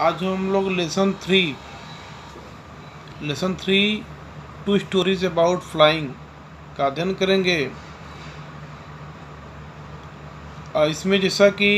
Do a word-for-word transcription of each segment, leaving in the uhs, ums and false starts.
आज हम लोग lesson three lesson three two stories about flying का अध्ययन करेंगे। इसमें जैसा कि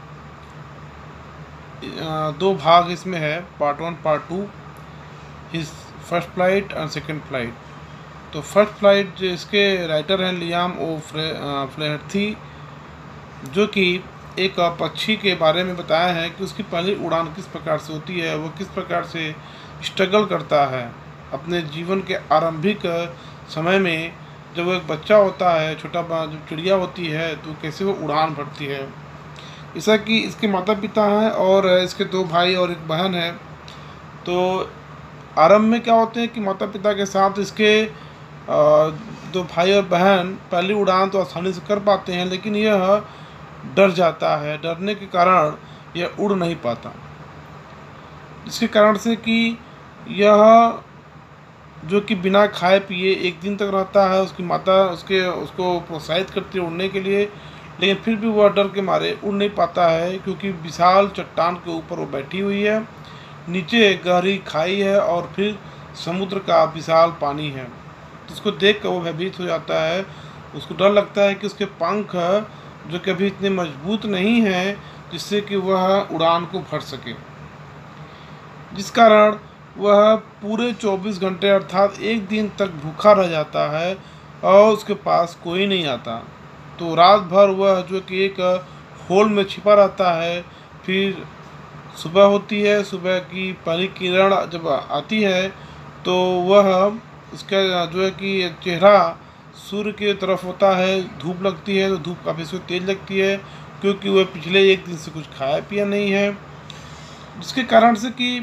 दो भाग इसमें है, part one part two, his first flight और सेकंड फ्लाइट। तो फर्स्ट फ्लाइट जो इसके राइटर हैं लियाम ओ फ्लेहर्टी, जो कि एक पक्षी के बारे में बताया है कि उसकी पहली उड़ान किस प्रकार से होती है, वो किस प्रकार से स्ट्रगल करता है अपने जीवन के आरंभिक समय में। जब वो एक बच्चा होता है, छोटा जब चिड़िया होती है, तो कैसे वो उड़ान भरती है। ऐसा कि इसके माता पिता हैं और इसके दो भाई और एक बहन है। तो आरंभ में क्या होते हैं कि माता पिता के साथ इसके दो भाई और बहन पहली उड़ान तो आसानी से कर पाते हैं, लेकिन यह डर जाता है। डरने के कारण यह उड़ नहीं पाता, जिसके कारण से कि यह जो कि बिना खाए पिए एक दिन तक रहता है। उसकी माता उसके उसको प्रोत्साहित करती है उड़ने के लिए, लेकिन फिर भी वह डर के मारे उड़ नहीं पाता है, क्योंकि विशाल चट्टान के ऊपर वो बैठी हुई है, नीचे गहरी खाई है और फिर समुद्र का विशाल पानी है। तो उसको देख कर वो भयभीत हो जाता है। उसको डर लगता है कि उसके पंख जो कभी इतने मजबूत नहीं हैं जिससे कि वह उड़ान को भर सके, जिस कारण वह पूरे चौबीस घंटे अर्थात एक दिन तक भूखा रह जाता है और उसके पास कोई नहीं आता। तो रात भर वह जो कि एक होल में छिपा रहता है। फिर सुबह होती है, सुबह की पहली किरण जब आती है तो वह उसका जो है कि चेहरा सूर्य की तरफ होता है। धूप लगती है तो धूप काफ़ी से तेज लगती है, क्योंकि वह पिछले एक दिन से कुछ खाया पिया नहीं है, जिसके कारण से कि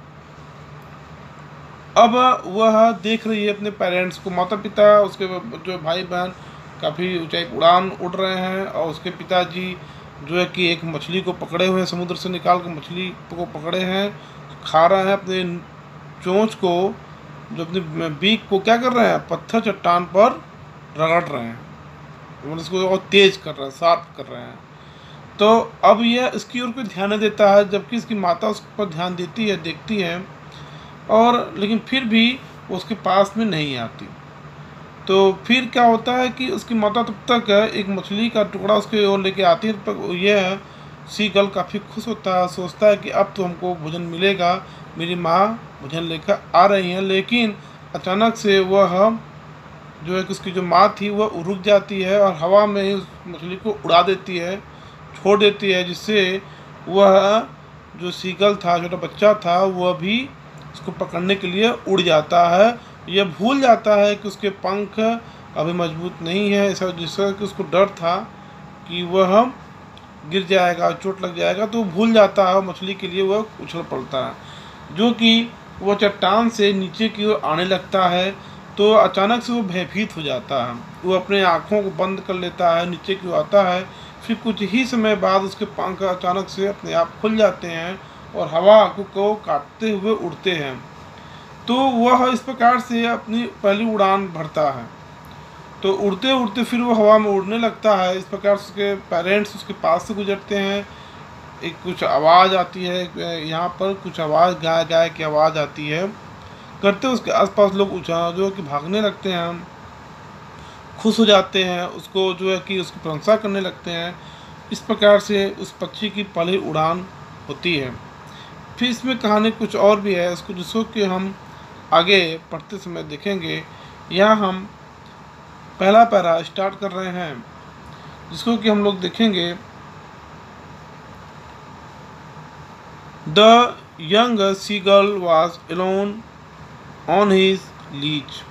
अब वह देख रही है अपने पेरेंट्स को, माता पिता, उसके जो भाई बहन काफ़ी ऊंचाई उड़ान उड़ रहे हैं, और उसके पिताजी जो है कि एक मछली को पकड़े हुए हैं, समुद्र से निकाल कर मछली को पकड़े हैं, खा रहे हैं। अपने चोंच को, जो अपने बीक को क्या कर रहे हैं, पत्थर चट्टान पर रगड़ रहे हैं, मतलब इसको और तेज कर रहे हैं, शार्प कर रहे हैं। तो अब यह इसकी ओर कोई ध्यान नहीं देता है, जबकि इसकी माता उस पर ध्यान देती है, देखती है, और लेकिन फिर भी वो उसके पास में नहीं आती। तो फिर क्या होता है कि उसकी माता तब तक एक मछली का टुकड़ा उसके ओर लेके आती है। तब यह सीगल काफ़ी खुश होता है, सोचता है कि अब तो हमको भोजन मिलेगा, मेरी माँ भोजन लेकर आ रही हैं। लेकिन अचानक से वह जो है कि उसकी जो माँ थी वह रुक जाती है और हवा में ही उस मछली को उड़ा देती है, छोड़ देती है, जिससे वह जो सीगल था, छोटा बच्चा था, वह भी उसको पकड़ने के लिए उड़ जाता है। यह भूल जाता है कि उसके पंख अभी मजबूत नहीं है, ऐसा जिसका कि उसको डर था कि वह गिर जाएगा, चोट लग जाएगा, तो भूल जाता है। मछली के लिए वह उछल पड़ता है, जो कि वह चट्टान से नीचे की ओर आने लगता है। तो अचानक से वो भयभीत हो जाता है, वो अपने आँखों को बंद कर लेता है, नीचे की ओर आता है। फिर कुछ ही समय बाद उसके पंख अचानक से अपने आप खुल जाते हैं और हवा को काटते हुए उड़ते हैं। तो वह इस प्रकार से अपनी पहली उड़ान भरता है। तो उड़ते उड़ते फिर वो हवा में उड़ने लगता है। इस प्रकार से उसके पेरेंट्स उसके पास से गुजरते हैं। एक कुछ आवाज़ आती है, यहाँ पर कुछ आवाज़ गाय गाय की आवाज़ आती है, करते उसके आसपास लोग उछा जो कि भागने लगते हैं, खुश हो जाते हैं, उसको जो है कि उसकी प्रशंसा करने लगते हैं। इस प्रकार से उस पक्षी की पहली उड़ान होती है। फिर इसमें कहानी कुछ और भी है, उसको जिसको कि हम आगे पढ़ते समय देखेंगे। यहाँ हम पहला पैरा स्टार्ट कर रहे हैं, जिसको कि हम लोग देखेंगे। The young seagull was alone on his ledge.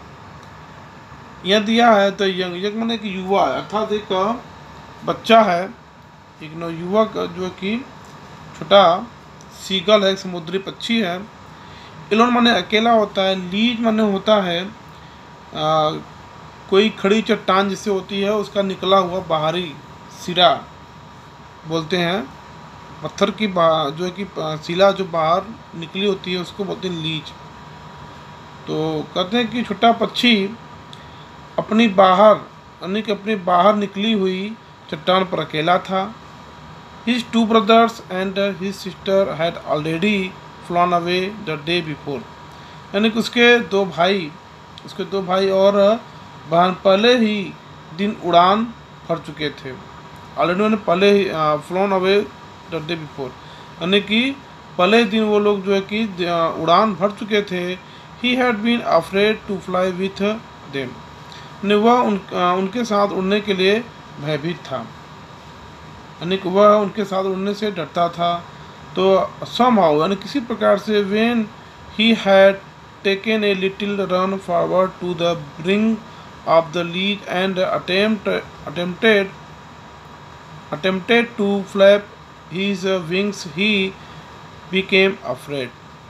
यह दिया है द यंग, यंग माने कि युवा, अर्थात एक बच्चा है, एक नवयुवक जो कि छोटा सीगल है, एक समुद्री पक्षी है। एलोन माने अकेला होता है, लीज माने होता है आ, कोई खड़ी चट्टान जिससे होती है उसका निकला हुआ बाहरी सिरा बोलते हैं। पत्थर की जो है कि सिला जो बाहर निकली होती है उसको बोलते हैं लीज। तो कहते हैं कि छोटा पक्षी अपनी बाहर यानी कि अपनी बाहर निकली हुई चट्टान पर अकेला था। His two brothers and his sister had already flown away the day before. यानी कि उसके दो भाई उसके दो भाई और बहन पहले ही दिन उड़ान भर चुके थे। ऑलरेडी उन्होंने पहले ही flown away the day before, यानी कि पहले दिन वो लोग जो है कि उड़ान भर चुके थे। He had been afraid to fly with them, यानी वह उन, उनके साथ उड़ने के लिए भयभीत था, यानी कि वह उनके साथ उड़ने से डरता था। तो समहाउ यानी किसी प्रकार से when he had taken a little run forward to the brink of the lead and attempt, attempted attempted to flap his wings, he became afraid.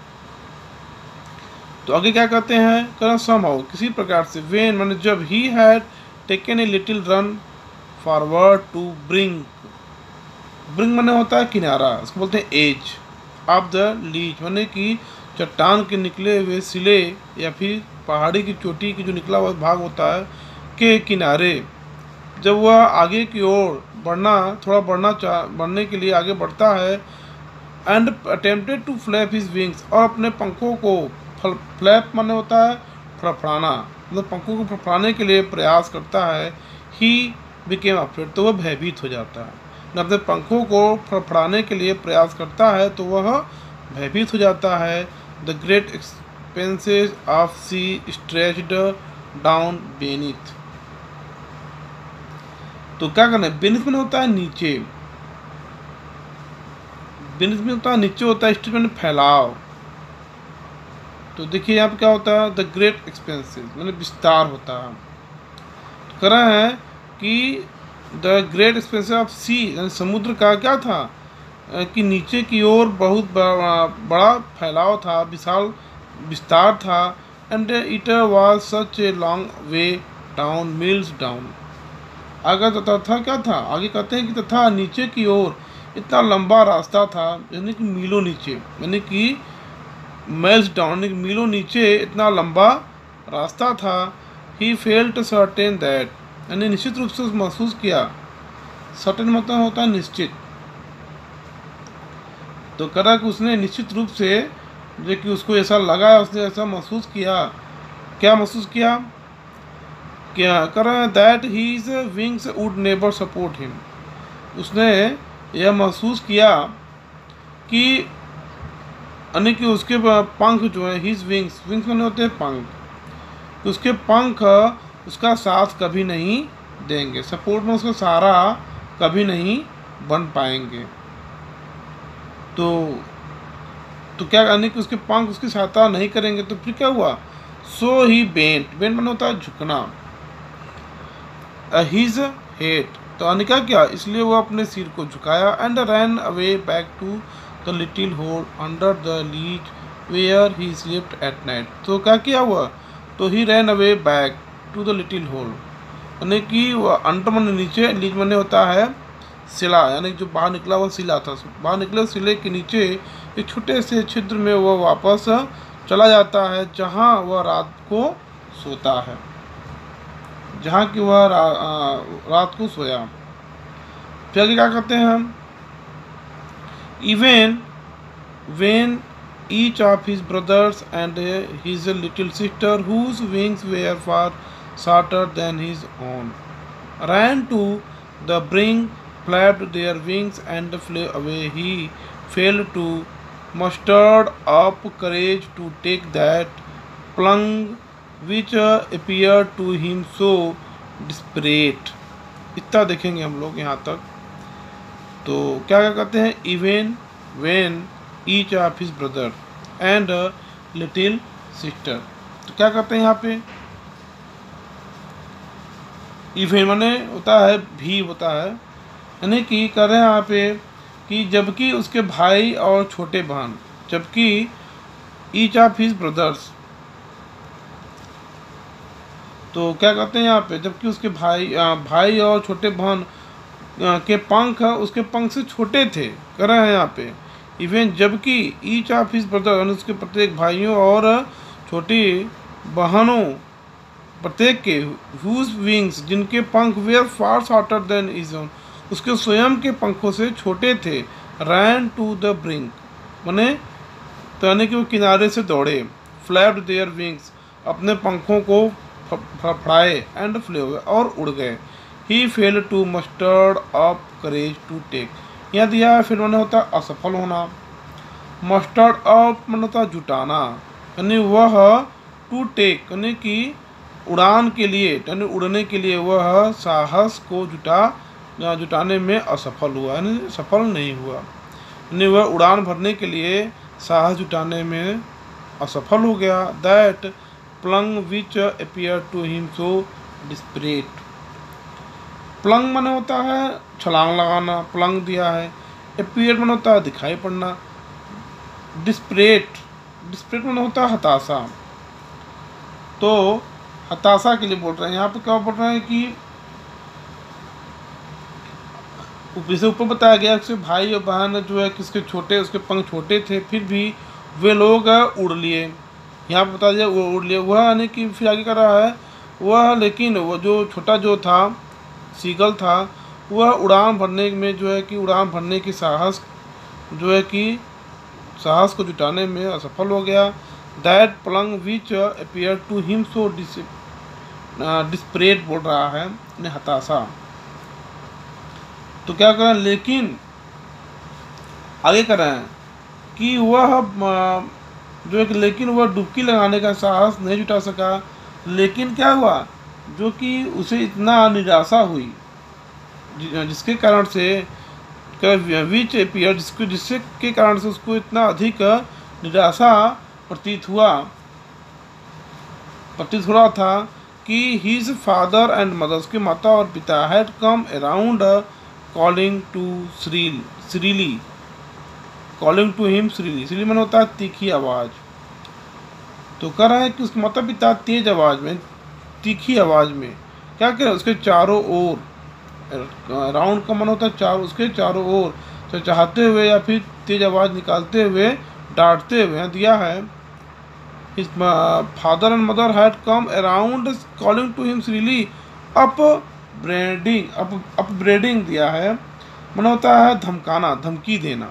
तो आगे क्या कहते हैं, करना somehow किसी प्रकार से, when माने जब, he had taken a little run forward to bring bring माने होता है किनारा, इसको बोलते हैं edge of the ledge, माने कि चट्टान के निकले हुए सिले या फिर पहाड़ी की चोटी की जो निकला हुआ भाग होता है के किनारे। जब वह आगे की ओर बढ़ना थोड़ा बढ़ना चाह बढ़ने के लिए आगे बढ़ता है, and attempted to flap his wings, और अपने पंखों को फ्लैप माने होता है फड़फड़ाना, मतलब पंखों को फड़फड़ाने के लिए प्रयास करता है। ही बिकेम अफ्रेड, तो वह भयभीत हो जाता है। अपने पंखों को फड़फड़ाने के लिए प्रयास करता है तो वह भयभीत हो जाता है। The great expanses of sea stretched down beneath, तो क्या करना है, बेनीथ में होता है नीचे, बेनीथ में होता है नीचे होता है, स्ट्रेच में फैलाव। तो देखिए यहाँ पे क्या होता है, द ग्रेट एक्सपेंसेस मैंने विस्तार होता है। तो कह रहा है कि the great expanses of sea, यानी समुद्र का क्या था कि नीचे की ओर बहुत बड़ा फैलाव था, विशाल विस्तार था। And it was such a long way down miles down, आगे तथा क्या था, आगे कहते हैं कि तथा नीचे की ओर इतना लंबा रास्ता था, यानी कि मीलों नीचे, यानी कि मिल्स डाउन यानी कि मीलों नीचे इतना लंबा रास्ता था। ही फेल्ट सर्टेन दैट, यानी निश्चित रूप से महसूस किया, सर्टेन मतलब होता है निश्चित, तो करा कि उसने निश्चित रूप से जो कि उसको ऐसा लगा, उसने ऐसा महसूस किया, क्या महसूस किया, क्या कर रहा है, that his wings would never support him, उसने यह महसूस किया कि यानी कि उसके पंख जो है, हीज विंग्स, विंग्स माने होते हैं पंख, तो उसके पंख उसका साथ कभी नहीं देंगे, सपोर्ट में उसका सहारा कभी नहीं बन पाएंगे। तो तो क्या यानी कि उसके पंख उसकी सहायता नहीं करेंगे, तो फिर क्या हुआ, सो ही बेंट, बेंट माने होता है झुकना, हिज हेड, तो यानी क्या किया, इसलिए वो अपने सिर को झुकाया। And ran away back to the little hole under the ledge where he slept at night, तो क्या किया हुआ, तो he ran away back to the little hole, यानी कि वह अंडर माने नीचे, लीज माने होता है सिला, यानी जो बाहर निकला हुआ सिला था, बाहर निकले सिले के नीचे एक छोटे से छिद्र में वह वापस चला जाता है, जहाँ वह रात को सोता है, जहाँ की वह रा, रात को सोया। फिर आगे क्या करते हैं हम, even when each of his brothers and his little sister whose wings were far shorter than his own ran to the brink, flapped their wings and flew away. He failed to muster up courage to take that plunge which uh, appeared to him so desperate. इतना देखेंगे हम लोग यहाँ तक। तो क्या क्या कहते हैं, even when each of his brother and a little sister, तो क्या कहते हैं यहाँ पे, even माने होता है भी होता है, यानी कि कर रहे हैं यहाँ पे कि जबकि उसके भाई और छोटे बहन, जबकि ईच ऑफ हिज ब्रदर्स, तो क्या कहते हैं यहाँ पे, जबकि उसके भाई भाई और छोटे बहन के पंख उसके पंख से छोटे थे, कर रहे हैं यहाँ पे इवन, जबकि ईच ऑफ हिज ब्रदर यानी उसके प्रत्येक भाइयों और छोटी बहनों प्रत्येक के हुज विंग्स जिनके पंख were far shorter than his own, उसके स्वयं के पंखों से छोटे थे। रैन टू द ब्रिंक माने यानी कि वो किनारे से दौड़े। फ्लैप्ड देयर विंग्स अपने पंखों को फड़फड़ाए एंड फ्लेव और उड़ गए। He fail to mustered up courage to take, यह दिया है फिर मैंने होता असफल होना। मस्टर्ड अप मतलब होता जुटाना, यानी वह टू टेक यानी कि उड़ान के लिए यानी उड़ने के लिए वह साहस को जुटा जुटाने में असफल हुआ, यानी सफल नहीं हुआ, यानी वह उड़ान भरने के लिए साहस जुटाने में असफल हो गया। That plunge which appear to him so desperate, plunge माने होता है छलांग लगाना, प्लंग दिया है। अपियर माने होता है दिखाई पड़ना। डिस्परेट डिस्परेट माने होता है हताशा। तो हताशा के लिए बोल रहे हैं यहाँ पे, क्या बोल रहे हैं कि इसे ऊपर बताया गया कि भाई और बहन जो है किसके छोटे उसके पंख छोटे थे फिर भी वे लोग उड़ लिए। यहाँ पर बता दिया वो उड़ लिए, वह यानी कि फिर आगे कर रहा है वह, लेकिन वो जो छोटा जो था सीगल था वह उड़ान भरने में जो है कि उड़ान भरने की साहस जो है कि साहस को जुटाने में असफल हो गया। That plunge which appear to him so desperate बोल रहा है ने हताशा। तो क्या करें, लेकिन आगे कर रहे हैं कि वह जो है कि लेकिन वह डुबकी लगाने का साहस नहीं जुटा सका। लेकिन क्या हुआ, जो कि उसे इतना निराशा हुई जिसके कारण से विच अपियर जिसको जिससे के कारण से उसको इतना अधिक निराशा प्रतीत हुआ प्रतीत हो रहा था कि हिज फादर एंड मदर, उसके माता और पिता had come around calling to shrill shrilly calling to him shrilly shrilly मन होता है तीखी आवाज़। तो कह रहा है कि उसके माता पिता तेज आवाज़ में तीखी आवाज़ में क्या करें उसके चारों ओर, राउंड का मन होता है चारों, उसके चारों ओर तो चाहते हुए या फिर तेज आवाज़ निकालते हुए डांटते हुए दिया है। His father and mother had come around calling to him shrilly upbraiding up upbraiding दिया है, मन होता है धमकाना धमकी देना,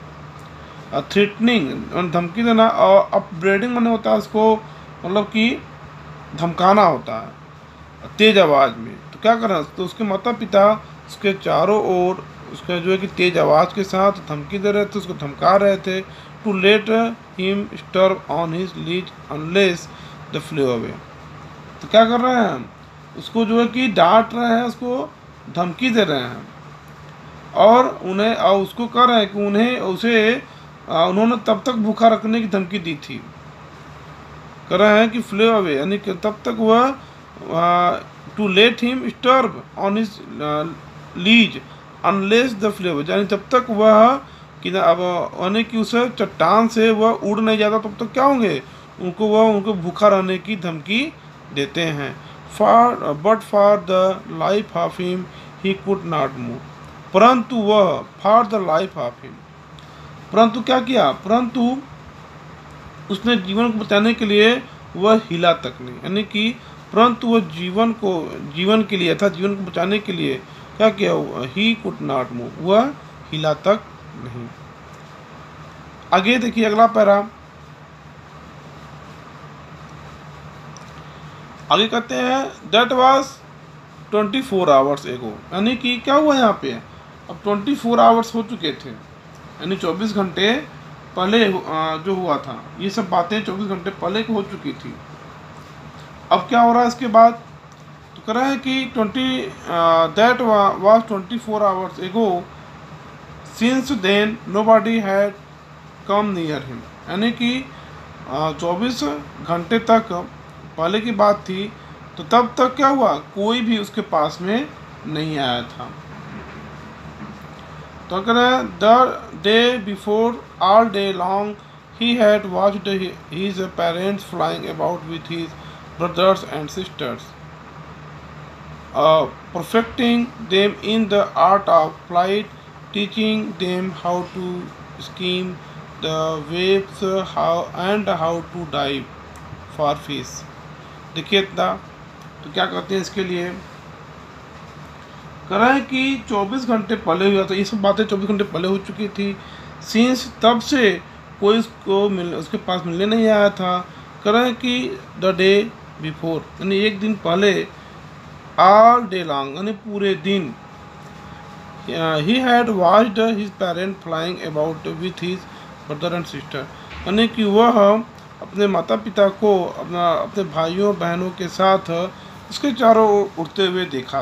थ्रेटनिंग धमकी देना, और अप ब्रेडिंग मन होता है उसको मतलब कि धमकाना होता है तेज आवाज़ में। तो क्या करना, तो उसके माता पिता उसके चारों ओर उसके जो है कि तेज आवाज़ के साथ धमकी दे रहे थे, उसको धमका रहे थे। To let him starve on his ledge unless the flew away. तो क्या कर रहे हैं, उसको जो है कि डांट रहे हैं, उसको धमकी दे रहे हैं और उन्हें और उसको कह रहे हैं कि उन्हें उसे उन्होंने तब तक भूखा रखने की धमकी दी थी। कह रहे हैं कि फ्ले अवे यानी कि तब तक वह to let him starve on his ledge unless the flew away, यानी तब तक वह कि अब यानी कि उस चट्टान से वह उड़ नहीं जाता तब तक क्या होंगे, उनको वह उनको भूखा रहने की धमकी देते हैं। For but for the life of him he could not move, परंतु वह for the life of him परंतु क्या किया, परंतु उसने जीवन को बचाने के लिए वह हिला तक नहीं, यानी कि परंतु वह जीवन को जीवन के लिए था जीवन को बचाने के लिए क्या किया, ही कुड नॉट मूव, वह हिला तक नहीं। आगे देखिए अगला पैरा, आगे कहते हैं that was twenty four hours ago, यानी कि क्या हुआ यहाँ पे, अब ट्वेंटी फोर आवर्स हो चुके थे, यानी चौबीस घंटे पहले जो हुआ था, ये सब बातें चौबीस घंटे पहले की हो चुकी थी। अब क्या हो रहा है इसके बाद, तो कह रहा है कि twenty that was twenty four hours ago since then nobody had come near him, यानी कि चौबीस घंटे तक पहले की बात थी, तो तब तक क्या हुआ, कोई भी उसके पास में नहीं आया था। तो अगर the day before all day long he had watched his parents flying about with his brothers and sisters, perfecting them in the art of flight, teaching them how to skim the waves how and how to dive for fish। देखिए इतना, तो क्या कहते हैं इसके लिए, कह रहे हैं कि चौबीस घंटे पहले हुआ था, ये सब बातें चौबीस घंटे पहले हो चुकी थी। सिंस तब से कोई उसको मिल उसके पास मिलने नहीं आया था। कह रहे हैं कि द डे बिफोर, यानी एक दिन पहले, ऑल डे लॉन्ग, यानी पूरे दिन, he had watched his parent flying about with his brother and sister, यानी कि वह अपने माता पिता को अपना अपने भाइयों बहनों के साथ उसके चारों ओर उड़ते हुए देखा।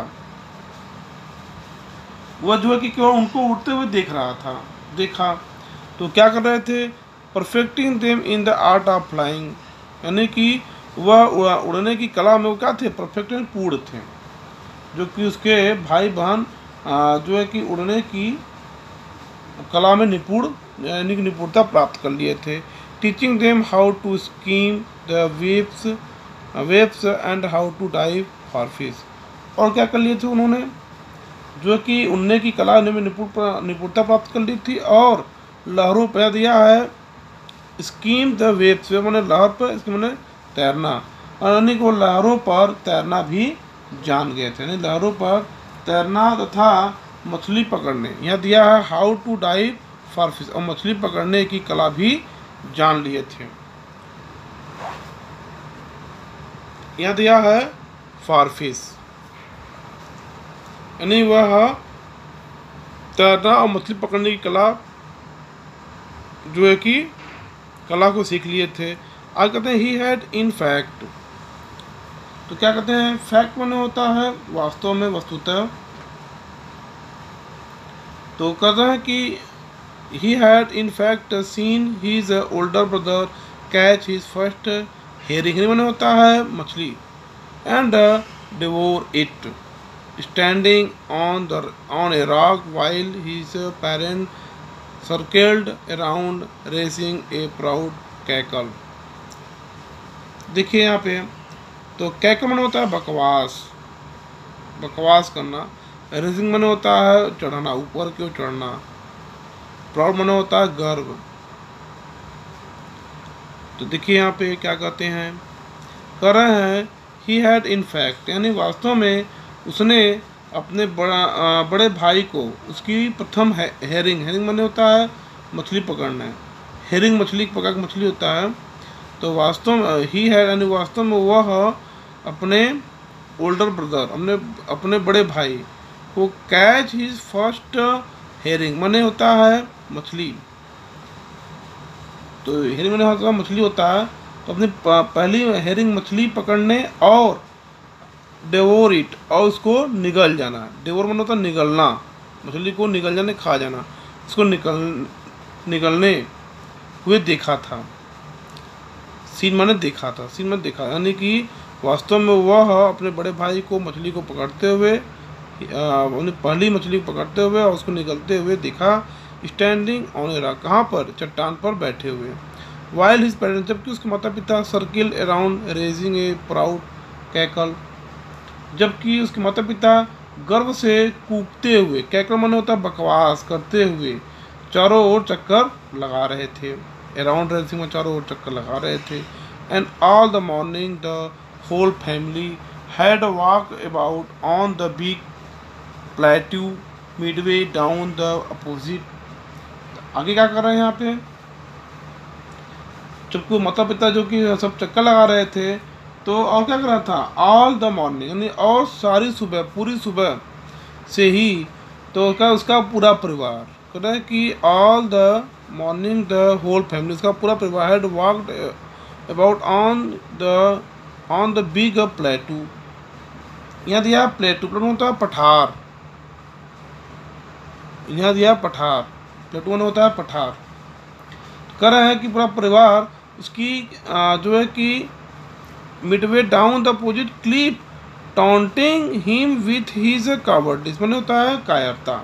वह जो है कि केवल उनको उड़ते हुए देख रहा था देखा तो क्या कर रहे थे, perfecting them in the art of flying, यानी कि वह उड़ने की कला में वो क्या थे, परफेक्ट एंड पूर्ण थे, जो कि उसके भाई बहन जो है कि उड़ने की कला में निपुण यानी कि निपुणता प्राप्त कर लिए थे। Teaching them how to skim the waves waves and how to dive for fish, और क्या कर लिए थे उन्होंने, जो कि उड़ने की कला में निपुण निपुणता प्राप्त कर ली थी, और लहरों पर दिया है स्कीम द वेव्स, वे मैंने लहर पर, इसके मैंने तैरना, और यानी कि वो लहरों पर तैरना भी जान गए थे, यानी लहरों पर तैरना तथा मछली पकड़ने। यहाँ दिया है how to dive for fish, और मछली पकड़ने की कला भी जान लिए थे। यहाँ दिया है फॉर फिश, यानी वह तैरना और मछली पकड़ने की कला जो है कि कला को सीख लिए थे। आज कहते हैं ही हैड इन फैक्ट, तो क्या कहते हैं, फैक्ट माने होता है वास्तव में, वस्तुतः। तो कहते हैं कि he had in fact seen his older brother catch his first herring, माने होता है मछली, and devour it standing on the on a rock while his parent circled around raising a proud cackle. देखिए यहाँ पे, तो कैकल माने होता है बकवास, बकवास करना, रेसिंग माने होता है चढ़ना, ऊपर की ओर चढ़ना, प्राउड माने होता है गर्व। तो देखिए यहाँ पे क्या कहते हैं, कह रहे हैं ही हैड इन फैक्ट, यानी वास्तव में उसने अपने बड़ा बड़े भाई को उसकी प्रथम है, हेरिंग हेरिंग माने होता है मछली पकड़ना है, हेरिंग मछली पकड़ मछली होता है। तो वास्तव में ही है यानी वास्तव में वह अपने ओल्डर ब्रदर अपने अपने बड़े भाई को कैच हिज फर्स्ट हेरिंग माने होता है मछली, तो हेरिंग माने होता है मछली होता है, तो अपनी पहली हेरिंग मछली पकड़ने और डेवोर इट, और उसको निगल जाना, डेवोर माने होता है निगलना, मछली को निगल जाने खा जाना, उसको निकल निगलने हुए देखा था। सीन माने देखा था, सीन माने देखा, यानी कि वास्तव में वह अपने बड़े भाई को मछली को पकड़ते हुए अपनी पहली मछली को पकड़ते हुए और उसको निकलते हुए देखा, स्टैंडिंग ऑन ए रॉक, कहाँ पर, चट्टान पर बैठे हुए, वाइल हिज पेरेंट्स, जबकि उसके माता पिता circle around raising a proud cackle, जबकि उसके माता पिता गर्व से कूकते हुए, कैकल माने होता है बकवास करते हुए, चारों ओर चक्कर लगा रहे थे, अराउंड रेसिंग में चारों ओर चक्कर लगा रहे थे। And all the morning the whole family had walk about on the big plateau midway down the opposite. आगे क्या कर रहे हैं यहाँ पे, जबकि माता पिता जो कि सब चक्कर लगा रहे थे, तो और क्या कर रहा था, ऑल द मॉर्निंग यानी और सारी सुबह, पूरी सुबह से ही, तो क्या उसका पूरा परिवार कह रहा है कि all the morning the whole family, उसका पूरा परिवार had walked about on the on the big plateau. यहाँ दिया प्लेटू, प्लेटू होता है पठार, यहाँ दिया पठार, प्लेटू में होता है पठार। कह रहे हैं कि पूरा परिवार उसकी जो है कि midway down the opposite cliff taunting him with his cowardice, मैंने होता है कायरता।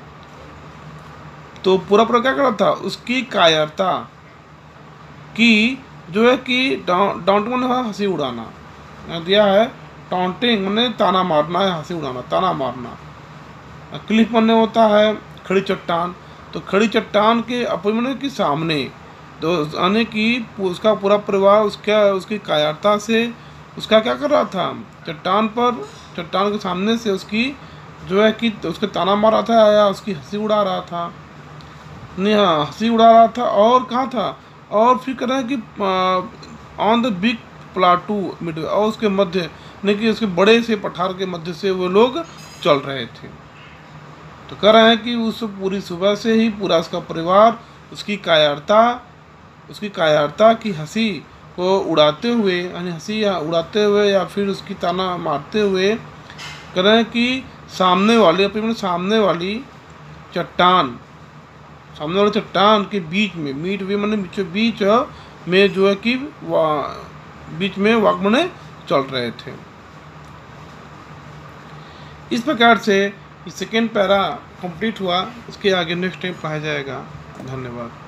तो पूरा पूरा क्या कर रहा था, उसकी कायरता की जो है कि डाउंट मैंने हंसी उड़ाना, यहाँ दिया है टॉन्टिंग मैंने ताना मारना है, हंसी उड़ाना, ताना मारना। क्लिप मैंने होता है खड़ी चट्टान, तो खड़ी चट्टान के अपने के सामने, तो यानी कि उसका पूरा परिवार उसका उसकी कायरता से उसका क्या कर रहा था, चट्टान पर चट्टान के सामने से उसकी जो है कि उसके ताना मार रहा था या उसकी हंसी उड़ा रहा था? नहीं, हाँ, हंसी उड़ा रहा था। और कहाँ था? और फिर कह रहा है कि on the big plateau mid, और उसके मध्य, नहीं कि उसके बड़े से पठार के मध्य से वो लोग चल रहे थे। तो कह रहे हैं कि उस पूरी सुबह से ही पूरा उसका परिवार उसकी कायरता उसकी कायरता की हंसी को उड़ाते हुए, यानी हंसी या उड़ाते हुए या फिर उसकी ताना मारते हुए कह रहे हैं कि सामने वाली अपने सामने वाली चट्टान सामने वाले चट्टान के बीच में, मीट वे मैंने बीचों बीच में जो है कि बीच में वाक मने चल रहे थे। इस प्रकार से सेकेंड पैरा कंप्लीट हुआ। इसके आगे नेक्स्ट टाइम पढ़ाया जाएगा। धन्यवाद।